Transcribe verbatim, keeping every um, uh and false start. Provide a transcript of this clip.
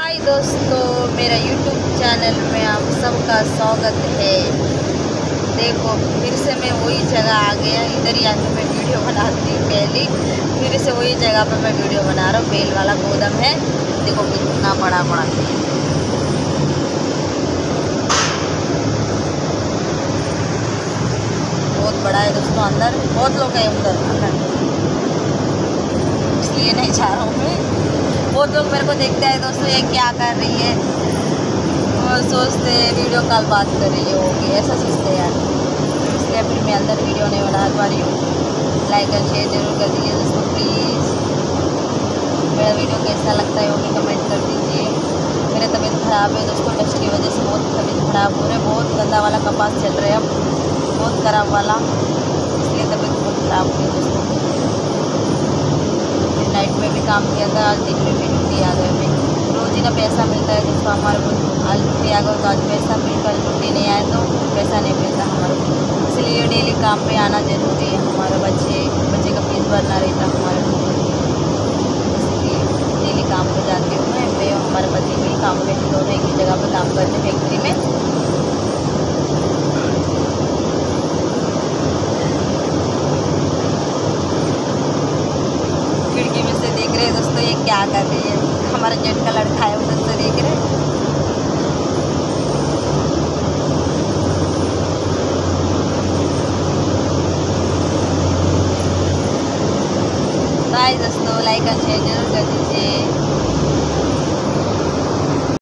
हाय दोस्तों, मेरा YouTube channel में आप सबका स्वागत है। देखो फिर से मैं वही जगह आ गया, इधर ही आके मैं वीडियो बनाती हूँ। पहले फिर से वही जगह पर मैं वीडियो बना रहा हूँ। बेल वाला गोदम है, देखो कितना बड़ा बड़ा बहुत बड़ा है दोस्तों। अंदर बहुत लोग हैं उधर अंदर, इसलिए नहीं जा रहा हूँ मैं। बहुत लोग मेरे को देखते हैं दोस्तों, ये क्या कर रही है, और सोचते हैं वीडियो कॉल बात कर रही है, होगी ऐसा सोचते हैं यार। इसलिए फिर मैं अंदर वीडियो नहीं बना पा रही हूँ। लाइक और शेयर जरूर कर दीजिए दोस्तों प्लीज़। मेरा वीडियो कैसा लगता है वो भी कमेंट कर दीजिए। मेरी तबीयत ख़राब है दोस्तों, डस्ट की वजह से बहुत तबीयत ख़राब हो रही है। बहुत गंदा वाला कपास चल रहा है अब, बहुत ख़राब वाला, इसलिए तबीयत बहुत ख़राब हुई है दोस्तों। नाइट में भी काम किया था, आज दिन में भी ड्यूटी आ गए। मैं रोज़ ही ना पैसा मिलता है दोस्तों हमारे को। आज ड्यूटी आ गए तो आज पैसा मिल, कल ड्यूटी नहीं आए तो पैसा नहीं मिलता हमारे को। इसलिए डेली काम पे आना जरूरी है। हमारे बच्चे बच्चे का फीस भरना रहता हमारे को, इसलिए डेली काम पे जाती हूँ मैं। मैं हमारे पति भी काम पे दोनों एक ही जगह पर काम करते फैक्ट्री में। खिड़की में से देख रहे हैं दोस्तों, ये क्या कर रही है। हमारा जेठ का लड़का है, उधर से देख रहे हैं। बाय दोस्तों, लाइक और शेयर